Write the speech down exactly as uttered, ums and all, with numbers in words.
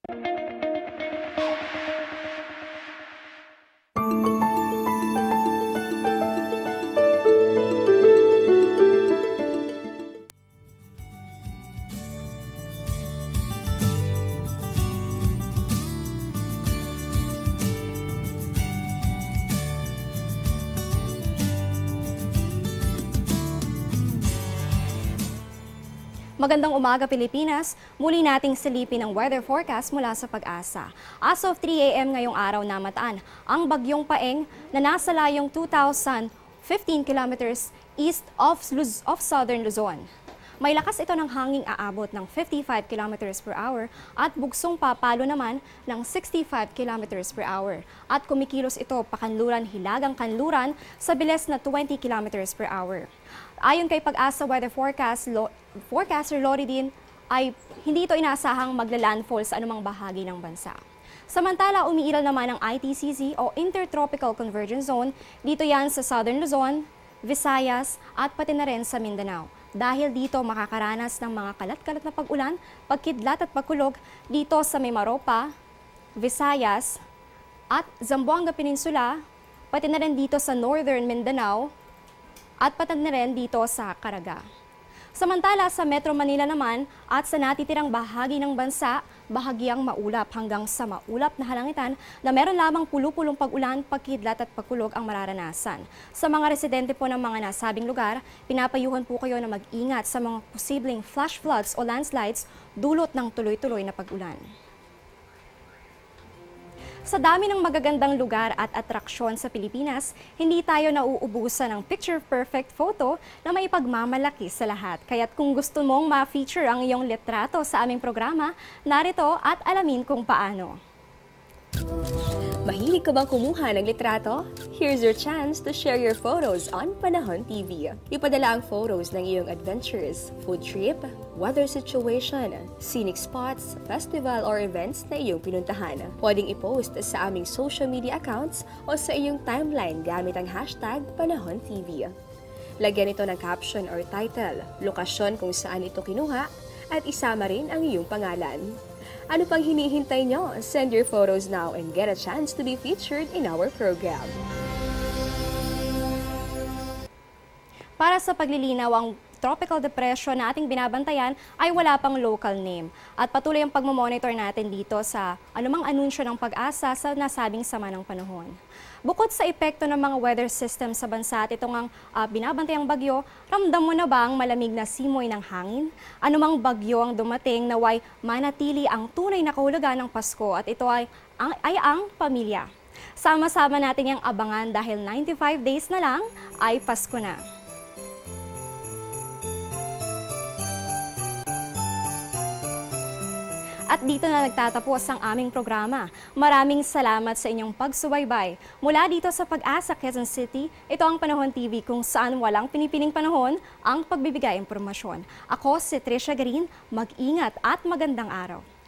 Magandang umaga, Pilipinas. Muli nating silipin ang weather forecast mula sa Pag-asa. As of three A M ngayong araw namataan ang bagyong Paeng na nasa layong two thousand fifteen kilometers east of, Luz of southern Luzon. May lakas ito ng hanging aabot ng fifty-five kilometers per hour at bugsong papalo naman ng sixty-five kilometers per hour. At kumikilos ito pakanluran hilagang kanluran sa bilis na twenty kilometers per hour. Ayon kay Pag-asa Weather Forecast, Lo Forecaster Loridin, ay hindi ito inaasahang magla-landfall sa anumang bahagi ng bansa. Samantala, umiiral naman ang I T C Z o Intertropical Convergence Zone dito yan sa Southern Luzon, Visayas at pati na rin sa Mindanao. Dahil dito makakaranas ng mga kalat-kalat na pag-ulan, pagkidlat at pagkulog dito sa Mimaropa, Visayas at Zamboanga Peninsula, pati na rin dito sa Northern Mindanao at pati na rin dito sa Caraga. Samantala sa Metro Manila naman at sa natitirang bahagi ng bansa, bahagyang maulap hanggang sa maulap na halangitan na meron lamang pulu-pulong pag-ulan, pagkidlat at pagkulog ang mararanasan. Sa mga residente po ng mga nasabing lugar, pinapayuhan po kayo na mag-ingat sa mga posibleng flash floods o landslides dulot ng tuloy-tuloy na pag-ulan. Sa dami ng magagandang lugar at atraksyon sa Pilipinas, hindi tayo nauubusan ng picture-perfect photo na may pagmamalaki sa lahat. Kaya't kung gusto mong ma-feature ang iyong litrato sa aming programa, narito at alamin kung paano. Mahilig ka bang kumuha ng litrato? Here's your chance to share your photos on Panahon T V. Ipadala ang photos ng iyong adventures, food trip, weather situation, scenic spots, festival or events na iyong pinuntahan. Pwedeng i-post sa aming social media accounts o sa iyong timeline gamit ang hashtag Panahon T V. Lagyan ito ng caption or title, lokasyon kung saan ito kinuha, at isama rin ang iyong pangalan. Ano pang hinihintay nyo? Send your photos now and get a chance to be featured in our program. Para sa paglilinaw, ang tropical depression na ating binabantayan ay wala pang local name. At patuloy ang pagmamonitor natin dito sa anumang anunsyo ng Pag-asa sa nasabing sama ng panahon. Bukod sa epekto ng mga weather system sa bansa at itong uh, binabantayang bagyo, ramdam mo na ba ang malamig na simoy ng hangin? Anumang bagyo ang dumating naway manatili ang tunay na kahulugan ng Pasko at ito ay ang, ay ang pamilya. Sama-sama natin yung abangan dahil ninety-five days na lang ay Pasko na. At dito na nagtatapos ang aming programa. Maraming salamat sa inyong pagsubaybay. Mula dito sa Pag-asa, Quezon City, ito ang Panahon T V kung saan walang pinipiling panahon ang pagbibigay impormasyon. Ako si Trisha Green, mag-ingat at magandang araw.